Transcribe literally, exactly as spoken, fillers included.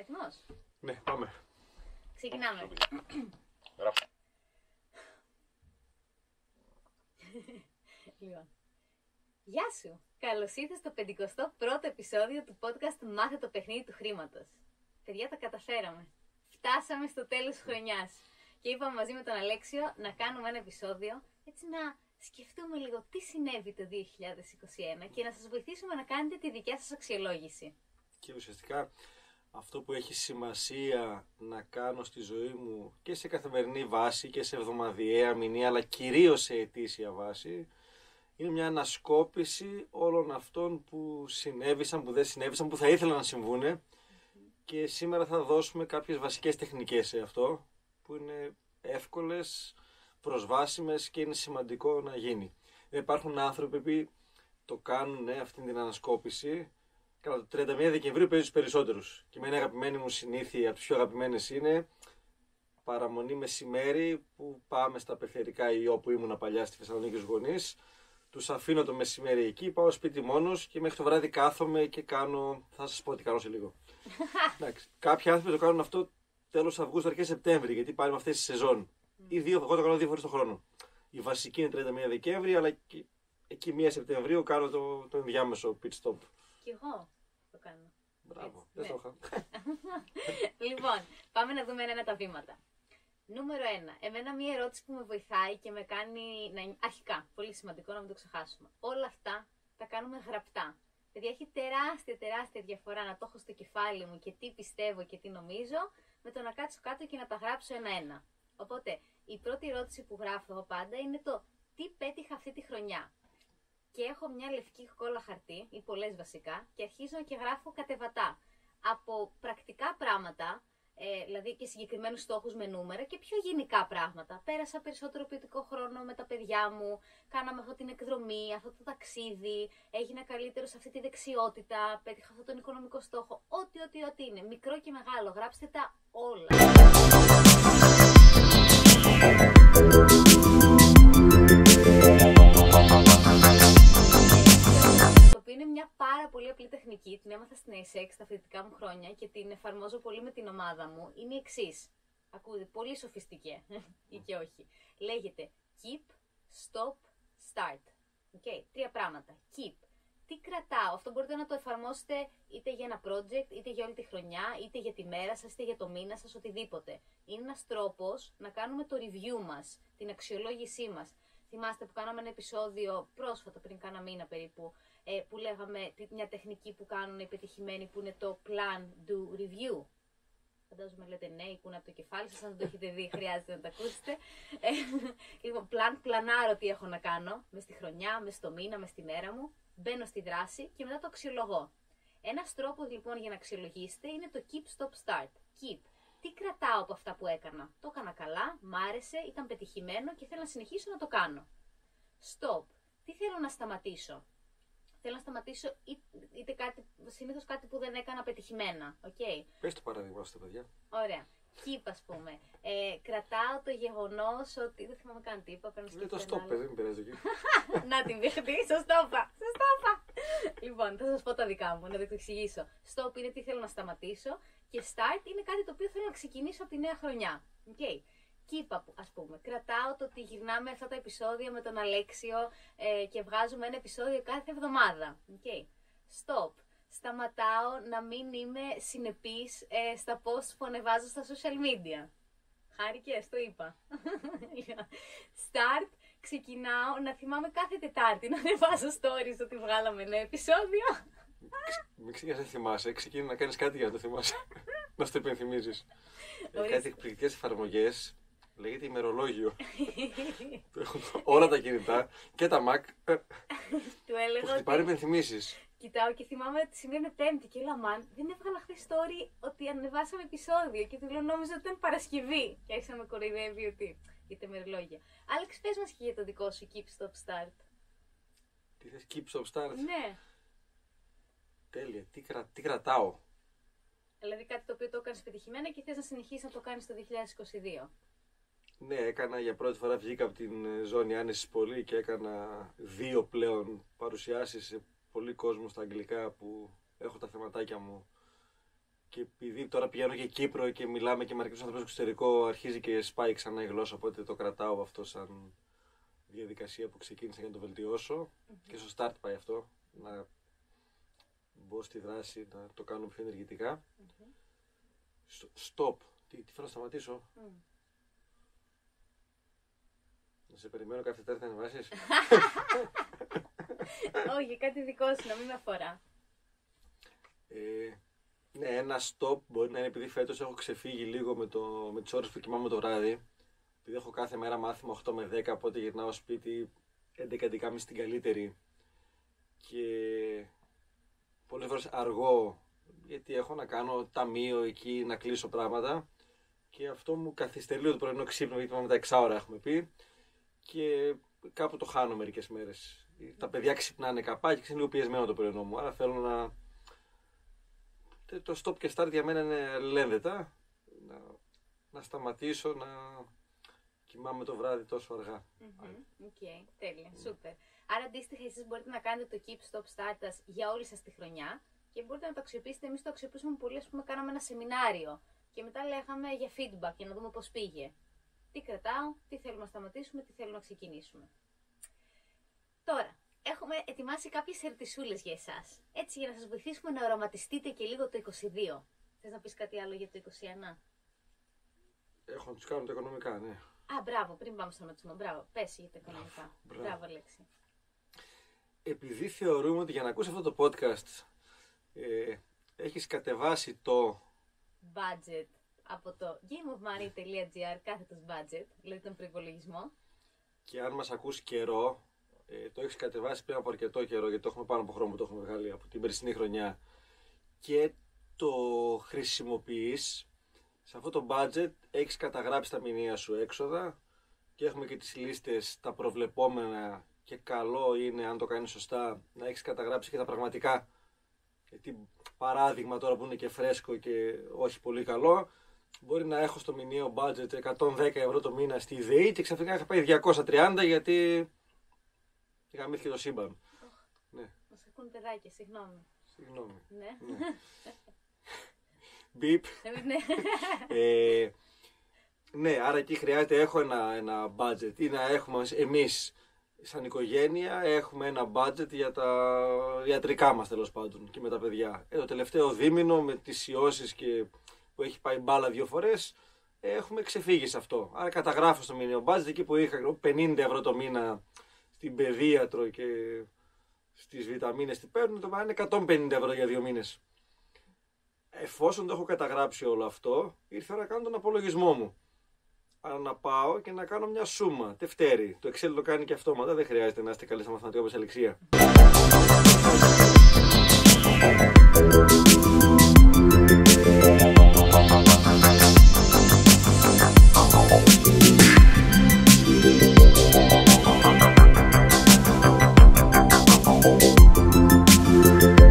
έτοιμος? Ναι, πάμε. Ξεκινάμε. Λοιπόν. Γεια σου! Καλώς ήρθες στο πενηκοστό πρώτο επεισόδιο του podcast Μάθε το παιχνίδι του χρήματος. Παιδιά, τα καταφέραμε. Φτάσαμε στο τέλος της χρονιάς. Και είπαμε μαζί με τον Αλέξιο να κάνουμε ένα επεισόδιο έτσι να σκεφτούμε λίγο τι συνέβη το δύο χιλιάδες είκοσι ένα και να σας βοηθήσουμε να κάνετε τη δικιά σας αξιολόγηση. Και ουσιαστικά αυτό που έχει σημασία να κάνω στη ζωή μου και σε καθημερινή βάση και σε εβδομαδιαία, μηνιαία, αλλά κυρίως σε ετήσια βάση, είναι μια ανασκόπηση όλων αυτών που συνέβησαν, που δεν συνέβησαν, που θα ήθελα να συμβούνε. Και σήμερα θα δώσουμε κάποιες βασικές τεχνικές σε αυτό, που είναι εύκολες, προσβάσιμες και είναι σημαντικό να γίνει. Υπάρχουν άνθρωποι που το κάνουν αυτή την ανασκόπηση. Καλά, το τριάντα μία Δεκεμβρίου παίζει τους περισσότερους. Και με μια αγαπημένη μου συνήθεια, από τις πιο αγαπημένες είναι παραμονή μεσημέρι που πάμε στα περιφερικά ή όπου ήμουνα παλιά στη Θεσσαλονίκη στους γονείς. Τους αφήνω το μεσημέρι εκεί, πάω σπίτι μόνος και μέχρι το βράδυ κάθομαι και κάνω. Θα σας πω τι κάνω σε λίγο. Εντάξει. Κάποιοι άνθρωποι το κάνουν αυτό τέλος Αυγούστου, αρχές Σεπτέμβρη, γιατί πάλι με αυτές τις σεζόν. Mm. Ή δύο, εγώ το κάνω δύο φορές το χρόνο. Η βασική είναι τριάντα μία Δεκέμβρη, αλλά και, εκεί μία Σεπτεμβρίου κάνω το, το ενδιάμεσο pit stop. Κι εγώ το κάνω. Μπράβο, έτσι, δεν ναι. το είχα. Λοιπόν, πάμε να δούμε ένα-ένα τα βήματα. Νούμερο ένα. Εμένα μία ερώτηση που με βοηθάει και με κάνει να... Αρχικά, πολύ σημαντικό να μην το ξεχάσουμε. Όλα αυτά τα κάνουμε γραπτά. Δηλαδή έχει τεράστια τεράστια διαφορά να το έχω στο κεφάλι μου και τι πιστεύω και τι νομίζω, με το να κάτσω κάτω και να τα γράψω ένα-ένα. Οπότε, η πρώτη ερώτηση που γράφω εγώ πάντα είναι το τι πέτυχα αυτή τη χρονιά. Και έχω μια λευκή κόλλα χαρτί, ή πολλές βασικά, και αρχίζω και γράφω κατεβατά. Από πρακτικά πράγματα, ε, δηλαδή και συγκεκριμένους στόχους με νούμερα και πιο γενικά πράγματα. Πέρασα περισσότερο ποιοτικό χρόνο με τα παιδιά μου, κάναμε αυτή την εκδρομή, αυτό το ταξίδι, έγινα καλύτερο σε αυτή τη δεξιότητα, πέτυχα αυτόν τον οικονομικό στόχο, ό,τι, ό,τι, ό,τι είναι, μικρό και μεγάλο, γράψτε τα όλα. Είναι μια πάρα πολύ απλή τεχνική, την έμαθα στην έι στα φοιτητικά μου χρόνια και την εφαρμόζω πολύ με την ομάδα μου. Είναι η εξής. Ακούτε, πολύ σοφιστική ή και όχι. Λέγεται keep, stop, start. Okay. Τρία πράγματα. Keep. Τι κρατάω, αυτό μπορείτε να το εφαρμόσετε είτε για ένα project, είτε για όλη τη χρονιά, είτε για τη μέρα σας, είτε για το μήνα σας, οτιδήποτε. Είναι ένας τρόπος να κάνουμε το review μας, την αξιολόγησή μας. Θυμάστε που κάναμε ένα επεισόδιο πρόσφατα, πριν κάνα μήνα περίπου, που λέγαμε μια τεχνική που κάνουν οι πετυχημένοι που είναι το plan, do, review. Φαντάζομαι λέτε ναι, εικόνα από το κεφάλι σας, αν δεν το έχετε δει χρειάζεται να το ακούσετε. Ε, λοιπόν, plan, πλανάρω τι έχω να κάνω, μες στη χρονιά, μες στο μήνα, μες στη μέρα μου, μπαίνω στη δράση και μετά το αξιολογώ. Ένας τρόπος λοιπόν για να αξιολογήσετε είναι το keep, stop, start. Keep. Τι κρατάω από αυτά που έκανα. Το έκανα καλά, μ' άρεσε, ήταν πετυχημένο και θέλω να συνεχίσω να το κάνω. Stop. Τι θέλω να σταματήσω. Θέλω να σταματήσω είτε κάτι, συνήθως κάτι που δεν έκανα πετυχημένα. Okay. Πες το παράδειγμα στα παιδιά. Ωραία. Keep, ας πούμε. Ε, κρατάω το γεγονός ότι. Δεν θυμάμαι καν τι είπα. Δεν το stop, παιδί, μην πειράζει εκεί. Να την δείχνει, σωστό είπα. Σωστό είπα. Λοιπόν, θα σας πω τα δικά μου, να το εξηγήσω. Stop είναι τι θέλω να σταματήσω και start είναι κάτι το οποίο θέλω να ξεκινήσω από τη νέα χρονιά. Okay. Keep, ας πούμε. Κρατάω το ότι γυρνάμε αυτά τα επεισόδια με τον Αλέξιο ε, και βγάζουμε ένα επεισόδιο κάθε εβδομάδα. Okay. Stop. Σταματάω να μην είμαι συνεπής ε, στα post που ανεβάζω στα social media. Χάρηκες, το είπα. Start. Ξεκινάω να θυμάμαι κάθε Τετάρτη να ανεβάζω stories ότι βγάλαμε ένα επεισόδιο. Μην ξεκινάς να θυμάσαι, ξεκινά να κάνεις κάτι για να το θυμάσαι. Να στο υπενθυμίζεις. Έχει κάτι εκπληκτικές εφαρμογές. Λέγεται ημερολόγιο. Όλα τα κινητά και τα Mac. Του έλεγα που χτυπάνε υπενθυμίσεις. Κοιτάω και θυμάμαι ότι σήμερα είναι Πέμπτη και λέω «Μαν, δεν έβγαλα χθες story ότι ανεβάσαμε επεισόδιο» και του λέω «Νόμιζα ότι ήταν Παρασκευή» και άρχισα να με κοροϊδεύει ότι είτε ημερολόγια. Άλεξ, πες μας και για το δικό σου Keep, Stop, Start. Τι θες, Keep, Stop, Start. Ναι. Τέλεια. Τι, κρα... Τι κρατάω. Δηλαδή κάτι το οποίο το έκανες πετυχημένα και θες να συνεχίσεις να το κάνεις το δύο χιλιάδες είκοσι δύο. Ναι, έκανα για πρώτη φορά, βγήκα από την ζώνη άνεσης πολύ και έκανα δύο πλέον παρουσιάσεις σε πολύ κόσμο στα αγγλικά που έχω τα θεματάκια μου Και επειδή τώρα πηγαίνω και Κύπρο και μιλάμε και με αρκετούς ανθρώπους στο εξωτερικό, αρχίζει και σπάει ξανά η γλώσσα, οπότε το κρατάω αυτό σαν διαδικασία που ξεκίνησα για να το βελτιώσω. Mm-hmm. Και στο start πάει αυτό, να μπω στη δράση, να το κάνω πιο ενεργητικά. Mm-hmm. Stop. Τι, τι θέλω να σταματήσω. Mm. Να σε περιμένω κάθε Τετάρτη να ανεβάσεις. Όχι, κάτι δικό σου, να μην με αφορά. Ε, ναι, ένα stop μπορεί να είναι επειδή φέτος έχω ξεφύγει λίγο με, το, με τις ώρες που κοιμάμαι το βράδυ. Επειδή έχω κάθε μέρα μάθημα οκτώ με δέκα, οπότε γυρνάω σπίτι έντεκα έντεκα και μισή την καλύτερη. Και πολλές φορές αργώ, γιατί έχω να κάνω ταμείο εκεί, να κλείσω πράγματα. Και αυτό μου καθυστερεί το πρωινό ξύπνο, γιατί πάμε τα έξι ώρα έχουμε πει. Και κάπου το χάνω μερικές μέρες. Τα παιδιά ξυπνάνε καπάκι και είναι λίγο πιεσμένο το πρωινό μου. Άρα θέλω να. Το stop και start για μένα είναι λένδετα. Να, να σταματήσω να κοιμάμαι το βράδυ τόσο αργά. Οκ, mm-hmm. okay, τέλεια, σούπερ. Άρα αντίστοιχα εσείς μπορείτε να κάνετε το keep stop start σας για όλη σας τη χρονιά και μπορείτε να το αξιοποιήσετε. Εμείς το αξιοποιήσουμε πολύ, ας πούμε, κάναμε ένα σεμινάριο και μετά λέγαμε για feedback για να δούμε πώς πήγε. Τι κρατάω, τι θέλουμε να σταματήσουμε, τι θέλουμε να ξεκινήσουμε. Τώρα, έχουμε ετοιμάσει κάποιες ερωτησούλες για εσάς. Έτσι, για να σας βοηθήσουμε να οραματιστείτε και λίγο το είκοσι δύο. Θες να πεις κάτι άλλο για το είκοσι ένα? Έχω να τους κάνω τα οικονομικά, ναι. Α, μπράβο, πριν πάμε στο οραματισμό. Μπράβο, πες για τα οικονομικά. Μπράβο, μπράβο Αλέξη. Επειδή θεωρούμε ότι για να ακούσει αυτό το podcast ε, έχεις κατεβάσει το budget από το gameofmoney.gr κάθετος budget, δηλαδή τον προϋπολογισμό. Και αν μας ακούς καιρό, ε, το έχεις κατεβάσει πριν από αρκετό καιρό, γιατί το έχουμε πάνω από χρόνο που το έχουμε βγάλει από την περσινή χρονιά και το χρησιμοποιείς, σε αυτό το budget έχεις καταγράψει τα μηνιαία σου έξοδα και έχουμε και τις λίστες, τα προβλεπόμενα, και καλό είναι, αν το κάνεις σωστά, να έχεις καταγράψει και τα πραγματικά. Γιατί παράδειγμα τώρα που είναι και φρέσκο και όχι πολύ καλό, μπορεί να έχω στο μηνιαίο budget εκατόν δέκα ευρώ το μήνα στη ΔΕΗ και ξαφνικά είχα πάει διακόσια τριάντα γιατί γαμήθηκε το σύμπαν. Oh, ναι. Μας ακούν παιδάκια, συγγνώμη. Συγγνώμη. Ναι. Μπιπ. Ναι. ε, ναι, άρα εκεί χρειάζεται, έχω ένα, ένα budget ή να έχουμε εμείς σαν οικογένεια, έχουμε ένα budget για τα ιατρικά μας τέλος πάντων και με τα παιδιά. Ε, το τελευταίο δίμηνο με τις ιώσεις και που έχει πάει μπάλα δύο φορές, έχουμε ξεφύγει σε αυτό. Άρα καταγράφω στο μηνιαίο budget εκεί που είχα πενήντα ευρώ το μήνα στην παιδίατρο και στις βιταμίνες τι παίρνουν, το είναι εκατόν πενήντα ευρώ για δύο μήνες. Εφόσον το έχω καταγράψει όλο αυτό, ήρθε ώρα να κάνω τον απολογισμό μου. Άρα να πάω και να κάνω μια σούμα, τευτέρι. Το Excel το κάνει και αυτόματα, δεν χρειάζεται να είστε καλοί στα μαθηματικά όπως η Αλεξία.